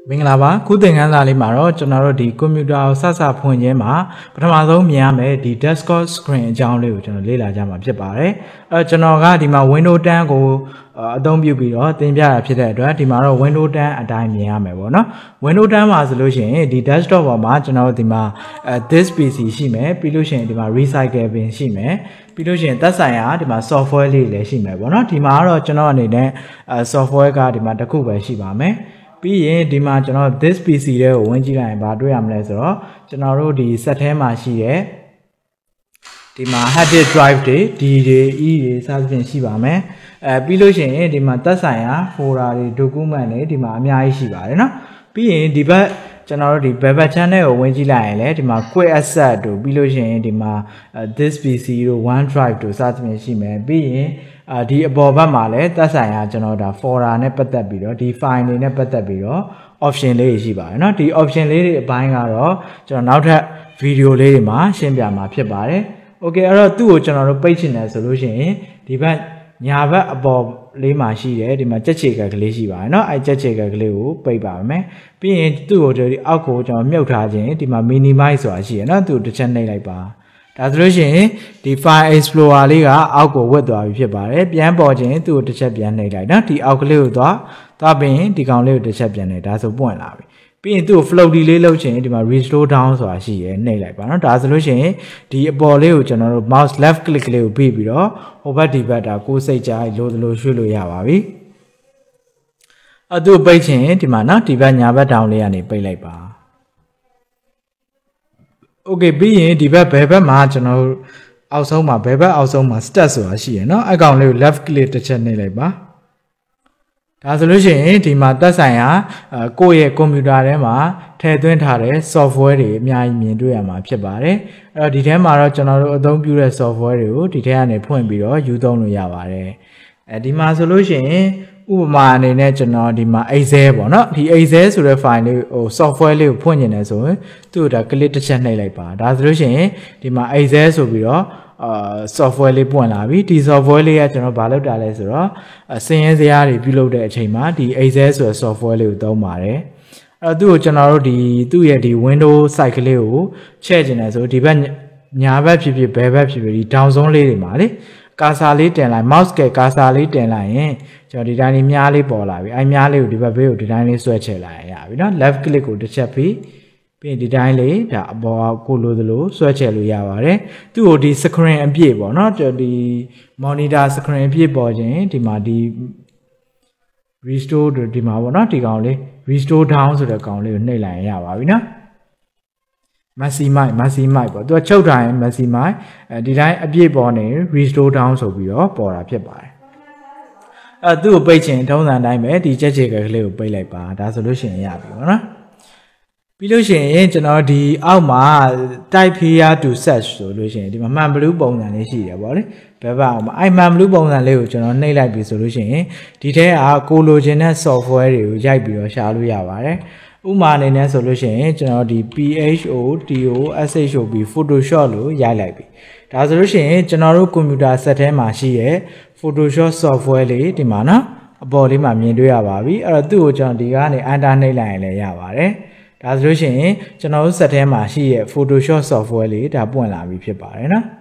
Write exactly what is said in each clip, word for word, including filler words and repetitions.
မင်္ဂလာပါခုသင်ခန်းစာလေးမှာတော့ကျွန်တော်တို့ဒီကွန်ပျူတာကိုစစဖွင့်ခြင်းမှာပထမဆုံးမြင်ရမယ်ဒီ desktop screen အကြောင်းလေးကိုကျွန်တော်လေ့လာကြမှာဖြစ်ပါတယ်အဲကျွန်တော်ကဒီမှာ Windows ten ကိုအသုံးပြုပြီးတော့သင်ပြတာဖြစ်တဲ့အတွက်ဒီမှာတော့ Windows ten အတိုင်းမြင်ရမယ်ပေါ့နော် Windows ten မှာဆိုလို့ရှိရင်ဒီ desktop ပေါ်မှာကျွန်တော်တို့ဒီမှာ this ပီ စီ ရှိမယ်ပြီးလို့ရှိရင်ဒီမှာ recycle bin ရှိမယ်ပြီးလို့ရှိရင်သက်ဆိုင်ရာဒီမှာ software လေးလည်းရှိမယ်ပေါ့နော်ဒီမှာကတော့ကျွန်တော်အနေနဲ့ software ကဒီမှာတစ်ခုပဲရှိပါမယ်ပြီးရင်ဒီမှာကျွန်တော် this ပီ စီ တွေကိုဝင်ကြည့်လိုက်ရင်ဘာတွေ့ရမလဲဆိုတော့ကျွန်တော်တို့ဒီ set ထဲမှာရှိတဲ့ဒီမှာ hard disk drive တွေ D တွေ E တွေစသဖြင့်ရှိပါမယ်အဲပြီးလို့ရှိရင်ဒီမှာသက်ဆိုင်ရာ folder တွေ document တွေဒီမှာအများကြီးရှိပါတယ်เนาะပြီးရင်ဒီဘက်ကျွန်တော်တို့ဒီ web channel ကိုဝင်ကြည့်လိုက်ရင်လည်းဒီမှာ quick access တို့ပြီးလို့ရှိရင်ဒီမှာ this ပီ စီ တို့ OneDrive တို့စသဖြင့်ရှိမယ်ပြီးရင်အာဒီအပေါ်ဘက်မှာလည်းသက်ဆိုင်ရာကျွန်တော်ဒါ folder နဲ့ပတ်သက်ပြီးတော့ဒီ file တွေနဲ့ပတ်သက်ပြီးတော့ option လေးတွေရှိပါတယ်เนาะဒီ option လေးတွေအပိုင်းကတော့ကျွန်တော်နောက်ထပ် video လေးတွေမှာရှင်းပြမှာဖြစ်ပါတယ်โอเคအဲ့တော့သူ့ကိုကျွန်တော်တို့ပိတ်ချင်တယ်ဆိုလို့ရှိရင်ဒီဘက်ညာဘက်အပေါ်လေးမှာရှိတယ်ဒီမှာကြက်ချေကက်ကလေးရှိပါတယ်เนาะအဲ့ကြက်ချေကက်ကလေးကိုပိတ်ပါမယ်ပြီးရင်သူ့ကိုဒီအောက်ကိုကျွန်တော်မြုပ်ထားခြင်းဒီမှာ minimize ဆိုတာရှိရเนาะသူ့ကိုတစ်ချက်နှိပ်လိုက်ပါဒါဆိုလို့ရှိရင်ဒီ file explorer လေးကအောက်ကိုဝတ်သွားပြီဖြစ်ပါတယ်ပြန်ပေါ်ခြင်းသူ့ကိုတစ်ချက်ပြန်နှိပ်လိုက်เนาะဒီအောက်ကလေးကိုသွားသွားပြီးရင်ဒီကောင်လေးကိုတစ်ချက်ပြန်နှိပ်ဒါဆိုပွင့်လာပြီပြီးရင်သူ့ကို floaty လေးလုပ်ချင်ဒီမှာ restore down ဆိုတာရှိရနှိပ်လိုက်ပါเนาะဒါဆိုလို့ရှိရင်ဒီအပေါ်လေးကိုကျွန်တော်တို့ mouse left click လေးကိုပြီးပြီးတော့ဟိုဘက်ဒီဘက်ဒါကိုယ်စိတ်ကြလို့လို့ရွှေ့လို့ရပါပြီအဲ့သူ့ပိတ်ချင်ဒီမှာเนาะဒီဘက်ညာဘက် down လေးကနေပိတ်လိုက်ပါโอเคပြီးရင်ဒီဘက်ဘယ်ဘက်မှာကျွန်တော်အောက်ဆုံးမှာဘယ်ဘက်အောက်ဆုံးမှာ stat ဆိုတာရှိရเนาะအကောင်လေးကို left click တစ်ချက်နှိပ်လိုက်ပါဒါဆိုလို့ရှိရင်ဒီမှာသက်ဆိုင်ရာကိုယ့်ရဲ့ကွန်ပျူတာထဲမှာထည့်သွင်းထားတဲ့ software တွေအများကြီးမြင်တွေ့ရမှာဖြစ်ပါတယ်အဲ့တော့ဒီထဲမှာတော့ကျွန်တော်တို့အသုံးပြုတဲ့ software တွေကိုဒီထဲကနေဖွင့်ပြီးတော့ယူသုံးလို့ရပါတယ်အဲဒီမှာဆိုလို့ရှိရင်ဥပမာအနေနဲ့ကျွန်တော်ဒီမှာ Excel ပေါ့နော်ဒီ Excel ဆိုတဲ့ file လေးဟို software လေးကိုဖွင့်နေတယ်ဆိုရင်သူ့ကိုဒါ click တစ်ချက်နှိပ်လိုက်ပါဒါဆိုလို့ရှိရင်ဒီမှာ Excel ဆိုပြီးတော့အာ software လေးပွင့်လာပြီဒီ software လေးကကျွန်တော်ဘာလုပ်တာလဲဆိုတော့စင်ရဲစရာတွေပြုလုပ်တဲ့အချိန်မှာဒီ Excel ဆိုတဲ့ software လေးကိုသုံးပါတယ်အဲ့တော့သူ့ကိုကျွန်တော်တို့ဒီသူ့ရဲ့ဒီ Windows site ကလေးကိုချဲ့ကျင်တယ်ဆိုဒီဘက်ညာဘက်ဖြစ်ဖြစ်ဘယ်ဘက်ဖြစ်ဖြစ်ဒီ down zone လေးတွေမှာလေကာဆာလေးတင်လိုက် mouse ကကာဆာလေးတင်လိုက်ရင်ကျွန်တော်ဒီတိုင်းလေးမြားလေးပေါ်လာပြီအဲမြားလေးကိုဒီဘက်ဘေးကိုဒီတိုင်းလေးဆွဲချဲ့လိုက်ရပြီเนาะ left click ကိုတစ်ချက်ပြီးပြီးဒီတိုင်းလေးဒါအပေါ်ကိုလိုသလိုဆွဲချဲ့လို့ရပါတယ်သူ့ကိုဒီ screen အပြည့်ပေါ့เนาะဒီ monitor screen အပြည့်ပေါ်ခြင်းဒီမှာဒီ restore ဒီမှာပေါ့เนาะဒီကောင်လေး restore down ဆိုတဲ့ကောင်လေးကိုနှိပ်လိုက်ရပါပြီเนาะmaximize maximize ပေါ့သူကချုပ်ထားရင် maximize အဲဒီတိုင်းအပြည့်ပေါ်နေ restore down ဆိုပြီးတော့ပေါ်တာဖြစ်ပါတယ်အဲသူ့ကိုပိတ်ချင်ထုံးစံတိုင်းပဲဒီချက်ချေကလေးကိုပိတ်လိုက်ပါဒါဆိုလို့ရှိရင်ရပြီပေါ့နော်ပြီးလို့ရှိရင်ကျွန်တော်ဒီအောက်မှာ type here to search ဆိုလို့ရှိရင်ဒီမှာမှန်ဘလူးပုံစံလေးရှိတယ်ပေါ့လေဘယ်ဘက်အောင်မှာအဲ့မှန်ဘလူးပုံစံလေးကိုကျွန်တော်နှိပ်လိုက်ပြီဆိုလို့ရှိရင်ဒီထဲကကိုလိုချင်တဲ့ software တွေကိုရိုက်ပြီးတော့ရှာလို့ရပါတယ်ဥမာအနေနဲ့ဆိုလို့ရှိရင်ကျွန်တော်ဒီ PHOTOSHOP Photoshop လို့ရိုက်လိုက်ပြီဒါဆိုလို့ရှိရင်ကျွန်တော်တို့ကွန်ပျူတာဆက်ထဲမှာရှိရဲ့ Photoshop software လေးဒီမှာနော်အပေါ်လေးမှာမြင်တွေ့ရပါပြီအဲ့တော့သူ့ကိုကျွန်တော်ဒီကနေ enter နှိပ်လိုက်ရင်လည်းရပါတယ်ဒါဆိုလို့ရှိရင်ကျွန်တော်တို့ဆက်ထဲမှာရှိရဲ့ Photoshop software လေးဒါပွင့်လာပြီဖြစ်ပါတယ်နော်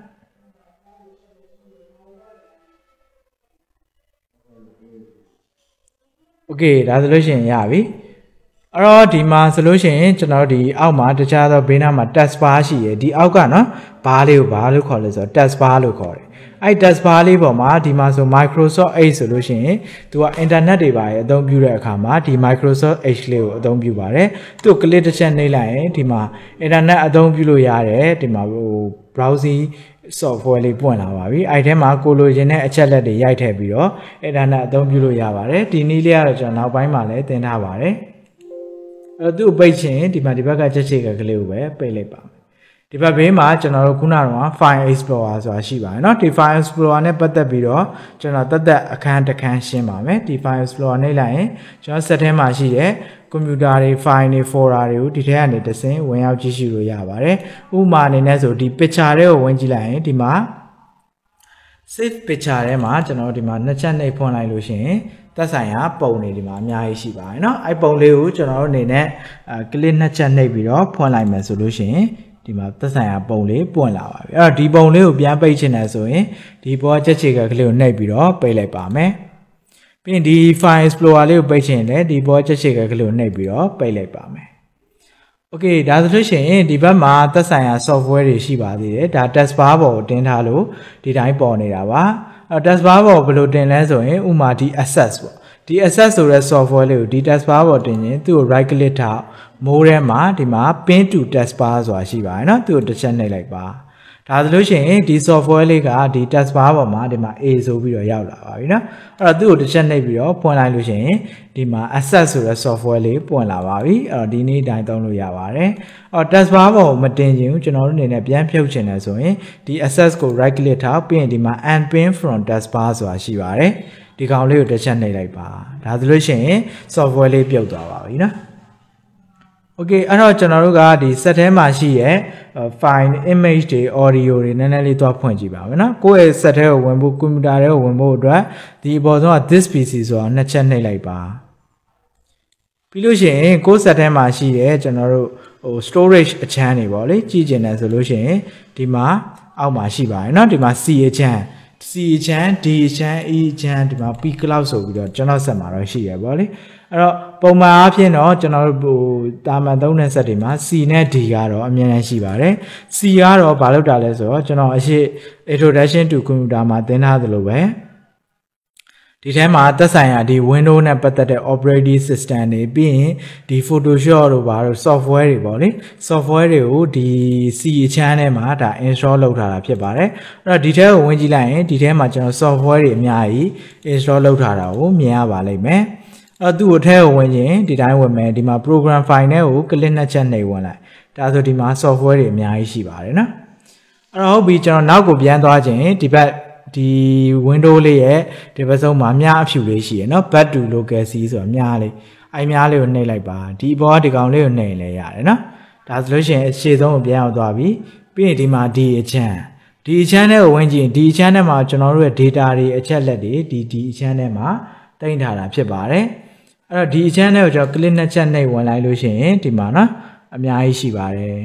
โอเคဒါဆိုလို့ရှိရင်ရပြီအဲ့တော့ဒီမှာဆိုလို့ရှိရင်ကျွန်တော်ဒီအောက်မှာတခြားသောဘေးနားမှာ task bar ရှိရယ်ဒီအောက်ကနော်ဘားလေးကိုဘာလို့ခေါ်လဲဆိုတော့ task bar လို့ခေါ်တယ်အဲ့ task bar လေးပေါ်မှာဒီမှာဆို Microsoft Edge ဆိုလို့ရှိရင်သူက internet တွေပါရအသုံးပြုတဲ့အခါမှာဒီ Microsoft Edge လေးကိုအသုံးပြုပါတယ်သူ့ click တစ်ချက်နှိပ်လိုက်ရင်ဒီမှာ internet အသုံးပြုလို့ရတယ်ဒီမှာဟို browsing software လေးပွင့်လာပါပြီအဲ့ထဲမှာကိုလိုချင်တဲ့အချက်လက်တွေရိုက်ထည့်ပြီးတော့ internet အသုံးပြုလို့ရပါတယ်ဒီနည်းလေးကတော့ကျွန်တော်နောက်ပိုင်းမှာလည်းသင်ထားပါတယ်အဲ့သူ့ပိတ်ချင်ဒီမှာဒီဘက်ကချက်ချေကကလေးကိုပဲပိတ်လိုက်ပါမယ်ဒီဘက်ဘေးမှာကျွန်တော်တို့ခုနကတော့ file explorer ဆိုတာရှိပါတယ်เนาะဒီ file explorer နဲ့ပတ်သက်ပြီးတော့ကျွန်တော်တက်တက်အခန်းတစ်ခန်းရှင်းပါမယ်ဒီ file explorer နှိပ်လိုက်ရင်ကျွန်တော် set ထဲမှာရှိတဲ့ကွန်ပျူတာတွေ file တွေ folder တွေကိုဒီထဲကနေတဆင့်ဝင်ရောက်ကြည့်ရှုလို့ရပါတယ်ဥပမာအနေနဲ့ဆိုဒီ picture တွေကိုဝင်ကြည့်လိုက်ရင်ဒီမှာ save picture ထဲမှာကျွန်တော်ဒီမှာနှစ်ချက်နှိပ်ဖွင့်လိုက်လို့ရှိရင်သက်ဆိုင်ရာပုံနေဒီမှာအများကြီးရှိပါတယ်เนาะအဲ့ပုံလေးကိုကျွန်တော်တို့အနေနဲ့အဲကလစ်နှစ်ချက်နှိပ်ပြီးတော့ဖွင့်လိုက်မယ်ဆိုလို့ရှိရင်ဒီမှာသက်ဆိုင်ရာပုံလေးပွင့်လာပါပြီအဲ့တော့ဒီပုံလေးကိုပြန်ပိတ်ချင်တယ်ဆိုရင်ဒီပေါ်ချက်ချေကကလေးကိုနှိပ်ပြီးတော့ပိတ်လိုက်ပါမယ်ပြီးရင်ဒီ file explorer လေးကိုပိတ်ချင်တယ်ဒီပေါ်ချက်ချေကကလေးကိုနှိပ်ပြီးတော့ပိတ်လိုက်ပါမယ်โอเคဒါဆိုလို့ရှိရင်ဒီဘက်မှာသက်ဆိုင်ရာ software တွေရှိပါသေးတယ်ဒါ taskbar ပေါ်ကိုတင်ထားလို့ဒီတိုင်းပေါ်နေတာပါအဲ taskbar ပေါ်ဘယ်လိုတင်လဲဆိုရင်ဥမာဒီ access ပေါ့ဒီ access ဆိုတဲ့ software လေးကိုဒီ taskbar ပေါ်တင်ရင်သူ့ကို right click ထားမိုးထဲမှာဒီမှာ pin to taskbar ဆိုတာရှိပါတယ်เนาะသူ့ကိုတစ်ချက်နှိပ်လိုက်ပါဒါဆိုလို့ရှိရင်ဒီ software လေးကဒီ taskbar ပေါ်မှာဒီမှာ A ဆိုပြီးတော့ရောက်လာပါပြီเนาะအဲ့တော့သူ့ကိုတစ်ချက်နှိပ်ပြီးတော့ဖွင့်လိုက်လို့ရှိရင်ဒီမှာ access ဆိုတဲ့ software လေးပွင့်လာပါပြီအဲ့တော့ဒီနေ့တိုင်းသုံးလို့ရပါတယ်အဲ့တော့ taskbar ပေါ်ကိုမတင်ချင်ဘူးကျွန်တော်တို့အနေနဲ့ပြန်ဖြုတ်ချင်တယ်ဆိုရင်ဒီ access ကို right click ထားပြီးရင်ဒီမှာ unpin from taskbar ဆိုတာရှိပါတယ်ဒီကောင်လေးကိုတစ်ချက်နှိပ်လိုက်ပါဒါဆိုလို့ရှိရင် software လေးပြုတ်သွားပါပြီเนาะโอเคအဲ့တော့ကျွန်တော်တို့ကဒီ set ထဲမှာရှိရဲ့ file image တွေ audio တွေနည်းနည်းလေးသွားဖွင့်ကြည့်ပါမယ်เนาะကိုယ့်ရဲ့ set ထဲကိုဝင်ဖို့ computer ထဲကိုဝင်ဖို့အတွက်ဒီအပေါ်ဆုံးက this pc ဆိုတာနှစ်ချက်နှိပ်လိုက်ပါပြီးလို့ရှိရင်ကိုယ့် set ထဲမှာရှိရဲ့ကျွန်တော်တို့ဟို storage အချမ်းတွေပေါ့လေကြည့်ကျင်တယ်ဆိုလို့ရှိရင်ဒီမှာအောက်မှာရှိပါတယ်เนาะဒီမှာ C အချမ်း C အချမ်း D အချမ်း E အချမ်းဒီမှာ P cloud ဆိုပြီးတော့ကျွန်တော် set မှာတော့ရှိရပေါ့လေအဲ့တော့ပုံမှန်အားဖြင့်တော့ကျွန်တော်တို့ဟိုတာမန်သုံးတဲ့ set တွေမှာ C နဲ့ D ကတော့အမြဲတမ်းရှိပါတယ် C ကတော့ဘာလို့တာလဲဆိုတော့ကျွန်တော်အရှိ introduction to computer မှာသင်ထားသလိုပဲဒီထဲမှာသက်ဆိုင်ရာဒီ Windows နဲ့ပတ်သက်တဲ့ operating system တွေပြီးရင်ဒီ Photoshop တို့ဘာလို့ software တွေပေါ့လေ software တွေကိုဒီ C အချမ်းထဲမှာဒါ install လုပ်ထားတာဖြစ်ပါတယ်အဲ့တော့ဒီထဲကိုဝင်ကြည့်လိုက်ရင်ဒီထဲမှာကျွန်တော် software တွေအများကြီး install လုပ်ထားတာကိုမြင်ရပါလိမ့်မယ်အဲ့သူ့ကိုထဲကိုဝင်ရင်ဒီတိုင်းဝင်မယ်ဒီမှာ program file နဲ့ကိုကလစ်နှစ်ချက်နှိပ်ဝင်လိုက်ဒါဆိုဒီမှာ software တွေအများကြီးရှိပါတယ်နော်အဲ့တော့ဟုတ်ပြီကျွန်တော်နောက်ကိုပြန်သွားခြင်းဒီဘက်ဒီ window လေးရဲ့ဒီဘက်ဆုံးမှာမြားအဖြူလေးရှိရယ်နော် back to local c ဆိုတာမြားလေးအဲ့မြားလေးကိုနှိပ်လိုက်ပါဒီဘောဒီကောင်လေးကိုနှိပ်လဲရတယ်နော်ဒါဆိုလို့ရှိရင်ရှေ့ဆုံးကိုပြန်အောင်သွားပြီပြီးရင်ဒီမှာဒီအချမ်းဒီအချမ်းထဲကိုဝင်ကြည့်ဒီအချမ်းထဲမှာကျွန်တော်တို့ရဲ့ data တွေအချက်လက်တွေဒီဒီအချမ်းထဲမှာတင်ထားတာဖြစ်ပါတယ်အဲ့တော့ဒီအချမ်းထဲကိုကျွန်တော် click နှစ်ချက်နှိပ်ဝင်လိုက်လို့ရှိရင်ဒီမှာနော်အများကြီးရှိပါတယ်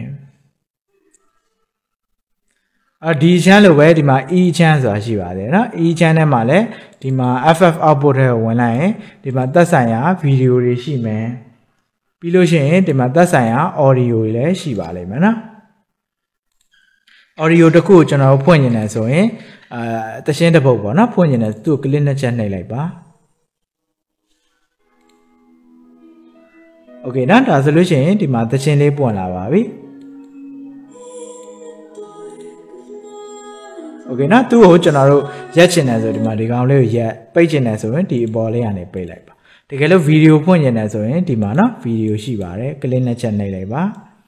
အဲ့ဒီချမ်းလိုပဲဒီမှာ e ချမ်းဆိုတာရှိပါတယ်เนาะ e ချမ်းထဲမှာလည်းဒီမှာ ff output ထဲကိုဝင်လိုက်ရင်ဒီမှာသက်ဆိုင်ရာဗီဒီယိုတွေရှိမယ်ပြီးလို့ရှိရင်ဒီမှာသက်ဆိုင်ရာ audio တွေလည်းရှိပါလိမ့်မယ်เนาะ audio တစ်ခုကျွန်တော်ဖွင့်နေတယ်ဆိုရင်အာတရှင်းတစ်ပုတ်ပေါ့เนาะဖွင့်နေတယ်သူ့ click နှစ်ချက်နှိပ်လိုက်ပါโอเคเนาะဒါဆိုလို့ရှိရင်ဒီမှာတရှင်းလေးပွင့်လာပါပြီโอเคเนาะသူ့ကိုကျွန်တော်တို့ရက်ချင်တယ်ဆိုဒီမှာဒီကောင်လေးကိုရက်ပိတ်ချင်တယ်ဆိုရင်ဒီအပေါ်လေးကနေပိတ်လိုက်ပါတကယ်လို့ဗီဒီယိုဖွင့်ချင်တယ်ဆိုရင်ဒီမှာเนาะဗီဒီယိုရှိပါတယ်ကလစ်နှစ်ချက်နှိပ်လိုက်ပါ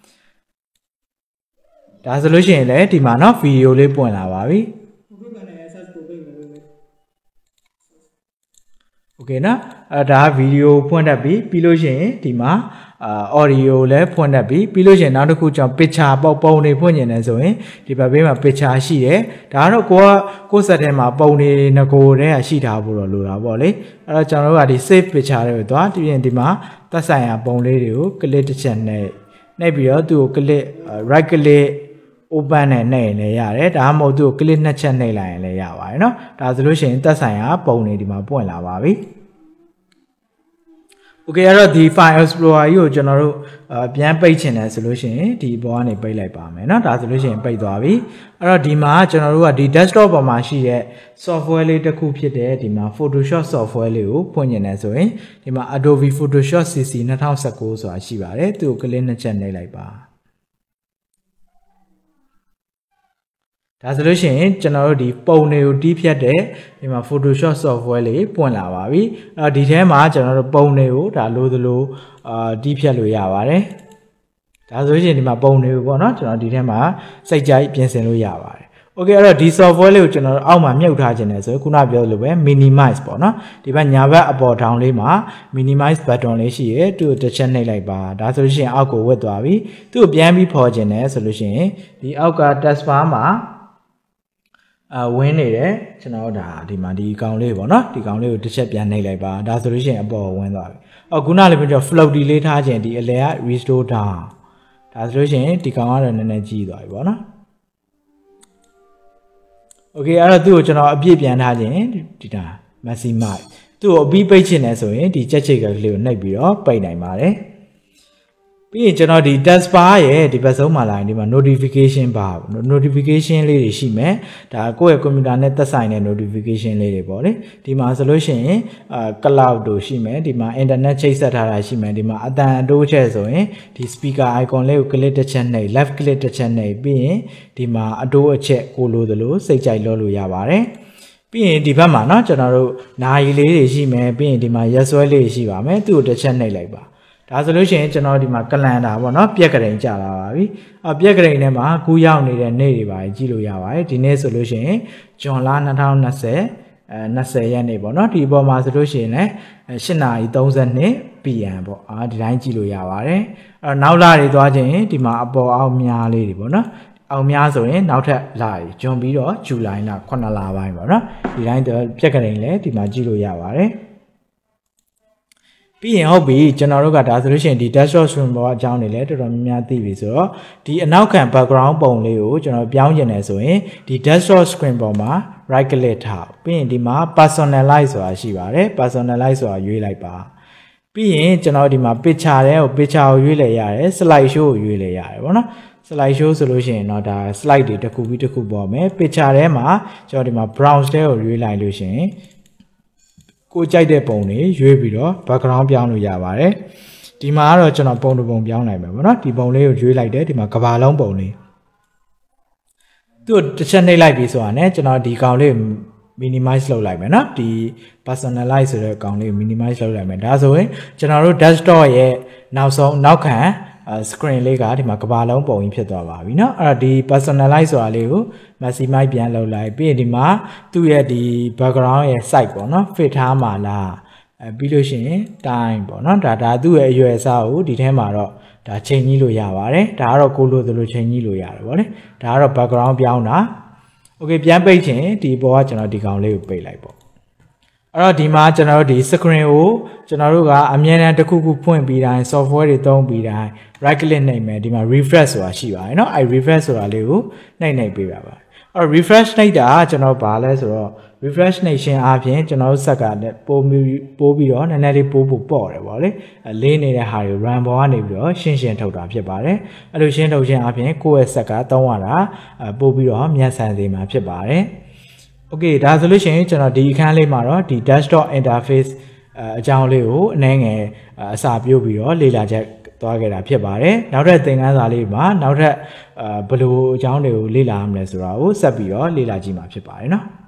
ဒါဆိုလို့ရှိရင်လည်းဒီမှာเนาะဗီဒီယိုလေးပွင့်လာပါပြီโอเคเนาะအဲဒါဗီဒီယိုဖွင့်တတ်ပြီပြီးလို့ရှိရင်ဒီမှာအာ audio လည်းဖွင့်တတ်ပြီပြီးလို့ရှိရင်နောက်တစ်ခုကျွန်တော် picture ပုံပုံတွေဖွင့်နေတယ်ဆိုရင်ဒီဘက်ဘေးမှာ picture ရှိတယ်ဒါကတော့ကိုကကိုယ်စက်ထဲမှာပုံတွေငကိုတည်းကရှိထားဖို့တော့လိုတာပေါ့လေအဲ့တော့ကျွန်တော်တို့ကဒီ save picture တွေကိုသွားပြီးရင်ဒီမှာသက်ဆိုင်ရာပုံလေးတွေကို click တစ်ချက်နဲ့နှိပ်ပြီးတော့သူ့ကို click right click open နဲ့နှိပ်ရင်လည်းရတယ်ဒါမှမဟုတ်သူ့ကို click နှစ်ချက်နှိပ်လိုက်ရင်လည်းရပါတယ်เนาะဒါဆိုလို့ရှိရင်သက်ဆိုင်ရာပုံတွေဒီမှာပွင့်လာပါပြီโอเคအဲ့တော့ဒီ file explorer ကြီးကိုကျွန်တော်တို့ပြန်ပိတ်ချင်တယ်ဆိုလို့ရှိရင်ဒီဘောကနေပိတ်လိုက်ပါမယ်เนาะဒါဆိုလို့ရှိရင်ပိတ်သွားပြီအဲ့တော့ဒီမှာကျွန်တော်တို့ကဒီ desktop ပေါ်မှာရှိတဲ့ software လေးတစ်ခုဖြစ်တဲ့ဒီမှာ Photoshop software လေးကိုဖွင့်ချင်တယ်ဆိုရင်ဒီမှာ Adobe Photoshop စီ စီ ၂၀၁၉ဆိုတာရှိပါတယ်သူ့ကို click နှစ်ချက်နှိပ်လိုက်ပါဒါဆိုလို့ရှိရင်ကျွန်တော်တို့ဒီပုံတွေကိုတီးဖြတ်တဲ့ဒီမှာ Photoshop software လေးပွင့်လာပါပြီအဲ့တော့ဒီထဲမှာကျွန်တော်တို့ပုံတွေကိုဒါလိုသလိုအာတီးဖြတ်လို့ရပါတယ်ဒါဆိုရင်ဒီမှာပုံတွေကိုပေါ့နော်ကျွန်တော်ဒီထဲမှာစိတ်ကြိုက်ပြင်ဆင်လို့ရပါတယ်โอเคအဲ့တော့ဒီ software လေးကိုကျွန်တော်တို့အောက်မှာမြုပ်ထားခြင်းတယ်ဆိုရင်ခုနပြောလို့ပဲ minimize ပေါ့နော်ဒီဘက်ညာဘက်အပေါ်ထောင်လေးမှာ minimize button လေးရှိရဲသူ့ကိုတစ်ချက်နှိပ်လိုက်ပါဒါဆိုလို့ရှိရင်အောက်ကိုဝတ်သွားပြီသူ့ကိုပြန်ပြီးဖော်ခြင်းတယ်ဆိုလို့ရှိရင်ဒီအောက်က taskbar မှာအာဝင်းနေတယ်ကျွန်တော်ဒါဒီမှာဒီကောင်လေးပေါ့နော်ဒီကောင်လေးကိုတစ်ချက်ပြန်နှိပ်လိုက်ပါဒါဆိုလို့ရှိရင်အပေါ်ဝင်သွားပြီအော်ခုနလေးပြော floaty လေးထားခြင်းဒီအလဲက restore down ဒါဆိုလို့ရှိရင်ဒီကောင်ကတော့နည်းနည်းကြီးသွားပြီပေါ့နော် okay အဲ့တော့သူ့ကိုကျွန်တော်အပြည့်ပြန်ထားခြင်းဒီဒါ maximize သူ့ကိုအပြီးပိတ်ချင်တယ်ဆိုရင်ဒီချက်ချိတ်ကလေးကိုနှိပ်ပြီးတော့ပိတ်နိုင်ပါတယ်ပြီးရင်ကျွန်တော်ဒီ taskbar ရဲ့ဒီဘက်ဆုံးမှာလာရင်ဒီမှာ notification bar notification လေးတွေရှိမယ်ဒါကိုယ့်ရဲ့ computer နဲ့သက်ဆိုင်တဲ့ notification လေးတွေပေါ့လေဒီမှာဆိုလို့ရှိရင်အာ cloud တို့ရှိမယ်ဒီမှာ internet ချိတ်ဆက်ထားတာရှိမယ်ဒီမှာအတန်အတိုးချက်ဆိုရင်ဒီ speaker icon လေးကို click တစ်ချက်နှိပ် left click တစ်ချက်နှိပ်ပြီးရင်ဒီမှာအတိုးအချက်ကိုလိုသလိုစိတ်ကြိုက်လုပ်လို့ရပါတယ်ပြီးရင်ဒီဘက်မှာเนาะကျွန်တော်တို့နာရီလေးတွေရှိမယ်ပြီးရင်ဒီမှာရက်စွဲလေးရှိပါမယ်သူ့ကိုတစ်ချက်နှိပ်လိုက်ပါဒါဆိုလို့ရှိရင်ကျွန်တော်ဒီမှာကလန်တာပေါ့နော်ပြက်ကရိန်ကြာလာပါပြီအပြက်ကရိန်ထဲမှာကူးရောက်နေတဲ့နေ့တွေပါကြည့်လို့ရပါတယ်ဒီနေ့ဆိုလို့ရှိရင်ဇွန်လ၂၀၂၀အဲ၂၀ရက်နေ့ပေါ့နော်ဒီအပေါ်မှာဆိုလို့ရှိရင်လည်း၈နာရီ၃၂ ပီ အမ် ပေါ့အာဒီတိုင်းကြည့်လို့ရပါတယ်အဲနောက်လာတွေသွားခြင်းဒီမှာအပေါ်အောက်များလေးတွေပေါ့နော်အောင်များဆိုရင်နောက်ထပ်လာပြီဂျွန်ပြီးတော့ဇူလိုင်လခုနှစ်လပိုင်းပေါ့နော်ဒီတိုင်းပြက်ကရိန်လည်းဒီမှာကြည့်လို့ရပါတယ်ပြီးရင်ဟုတ်ပြီကျွန်တော်တို့ကဒါဆိုလို့ရှိရင်ဒီ desktop screen ပေါ်အကြောင်းတွေလည်းတော်တော်များများသိပြီဆိုတော့ဒီအနောက်ခံ background ပုံလေးကိုကျွန်တော်ပြောင်းကျင်တယ်ဆိုရင်ဒီ desktop screen ပေါ်မှာ right click ထားပြီးရင်ဒီမှာ personalize ဆိုတာရှိပါတယ် personalize ဆိုတာရွေးလိုက်ပါပြီးရင်ကျွန်တော်ဒီမှာ picture တဲ့ကို picture ကိုရွေးလိုက်ရတယ် slide show ကိုရွေးလိုက်ရတယ်ပေါ့နော် slide show ဆိုလို့ရှိရင်တော့ဒါ slide တွေတစ်ခုပြီးတစ်ခုပေါ်မယ် picture ထဲမှာကျွန်တော်ဒီမှာ browse တဲ့ကိုရွေးလိုက်လို့ရှိရင်ကိုကြိုက်တဲ့ပုံတွေရွေးပြီးတော့ background ပြောင်းလို့ရပါတယ်ဒီမှာကတော့ကျွန်တော်ပုံတစ်ပုံပြောင်းနိုင်မယ်ပေါ့နော်ဒီပုံလေးကိုရွေးလိုက်တယ်ဒီမှာကဘာလုံးပုံလေးသူ့တစ်ချက်နှိပ်လိုက်ပြီဆိုတာနဲ့ကျွန်တော်ဒီကောင်လေး minimize လုပ်လိုက်မယ်နော်ဒီ personalize ဆိုတဲ့ကောင်လေး minimize လုပ်လိုက်မယ်ဒါဆိုရင်ကျွန်တော်တို့ desktop ရဲ့နောက်ဆုံးနောက်ခံscreen လေးကဒီမှာကဘာလုံးပုံကြီးဖြစ်သွားပါပြီเนาะအဲ့တော့ဒီ personalize ဆိုတာလေးကို maximize ပြန်လုပ်လိုက်ပြီးရင်ဒီမှာသူ့ရဲ့ဒီ background ရဲ့ site ပေါ့เนาะ fit ထားမှာလားအဲပြီးလို့ရှိရင် time ပေါ့เนาะဒါဒါသူ့ရဲ့အရွယ်အစားကိုဒီထဲမှာတော့ဒါချိန်ကြီးလို့ရပါတယ်ဒါကတော့ကိုလိုသလိုချိန်ကြီးလို့ရတယ်ဗောလေဒါကတော့ background ပြောင်းတာ okay ပြန်ပိတ်ခြင်းဒီပေါ်ကကျွန်တော်ဒီကောင်လေးကိုပိတ်လိုက်ပေါ့အဲ့တော့ဒီမှာကျွန်တော်တို့ဒီ screen ကိုကျွန်တော်တို့ကအမြဲတမ်းတစ်ခုခုဖွင့်ပြီးတိုင်း software တွေသုံးပြီးတိုင်း right click နှိပ်မယ်ဒီမှာ refresh ဆိုတာရှိပါတယ်เนาะအဲ refresh ဆိုတာလေးကိုနှိပ်နှိပ်ပေးပါပါအဲ့တော့ refresh နှိပ်တာကျွန်တော်ဘာလဲဆိုတော့ refresh နှိပ်ခြင်းအပြင်ကျွန်တော်တို့ဆက်ကလည်းပိုးပိုးပြီးတော့နည်းနည်းလေးပိုးပို့ပေါ့တယ်ဗောလေလေးနေတဲ့ဟာတွေ run ပေါ်ကနေပြီးတော့ရှင်းရှင်းထုတ်တာဖြစ်ပါတယ်အဲ့လိုရှင်းထုတ်ခြင်းအပြင်ကိုယ့်ရဲ့ဆက်ကသုံးရတာပို့ပြီးတော့မြန်ဆန်စေမှာဖြစ်ပါတယ်okay ဒါဆိုလို့ရှိရင်ကျွန်တော်ဒီအခန်းလေးမှာတော့ဒီ desktop interface အကြောင်းလေးကိုအနည်းငယ်အစာပြုတ်ပြီးတော့လေ့လာချက်သွားခဲ့တာဖြစ်ပါတယ်နောက်ထပ်သင်ခန်းစာလေးမှာနောက်ထပ်ဘယ်လိုအကြောင်းတွေကိုလေ့လာရမလဲဆိုတာကိုဆက်ပြီးတော့လေ့လာကြည့်မှာဖြစ်ပါတယ်เนาะ